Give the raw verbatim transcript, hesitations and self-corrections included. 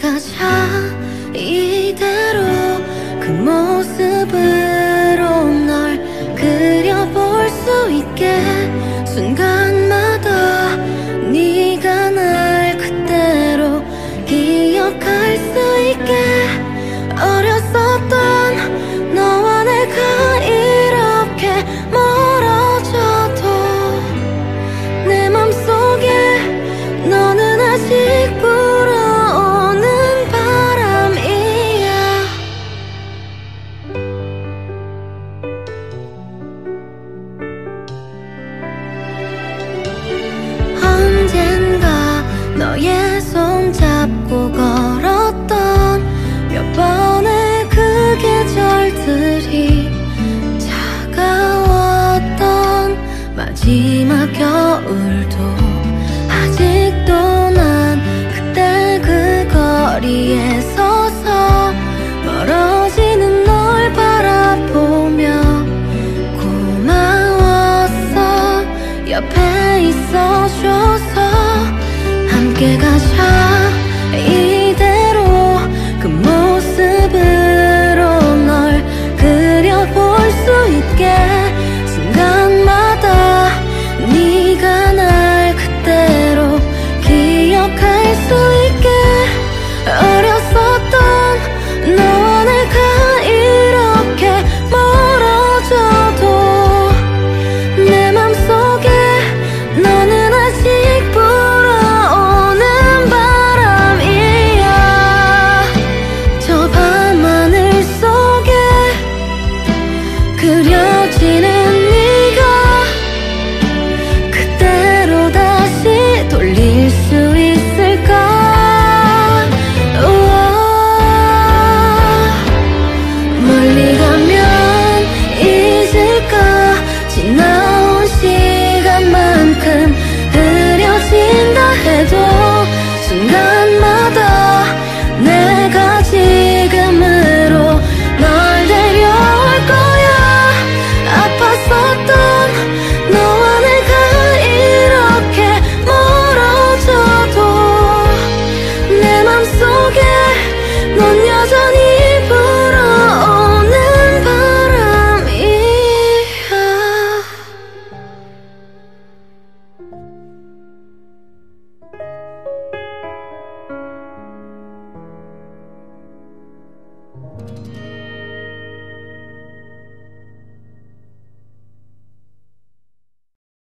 가자. 이대로 그 모습으로 널 그려볼 수 있게 순간마다 네가 날 그대로 기억할 수 있게. 어렸었던 너와 내가 이렇게 멀어져도 내 맘속에 너는 아직 불어오는 바람이야. 언젠가 너의 손 잡고 걸었던 몇 번의 그 계절들이 차가웠던 마지막 겨울도 아직도 난 그때 그 거리에 서서 멀어지는 널 바라보며 고마웠어. 옆에 있어줘서 함께 가자.